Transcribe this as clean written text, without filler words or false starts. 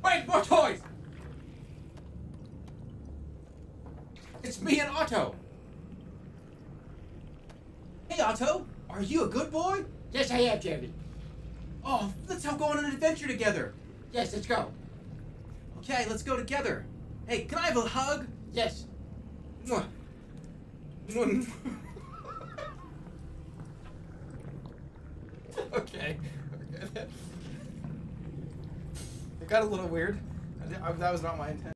Wait, more toys! It's me and Otto. Hey, Otto. Are you a good boy? Yes, I am, Jeremy. Oh, let's go on an adventure together. Yes, let's go. Okay, let's go together. Hey, can I have a hug? Yes. Mwah. Mwah. Okay. It got a little weird. That was not my intent.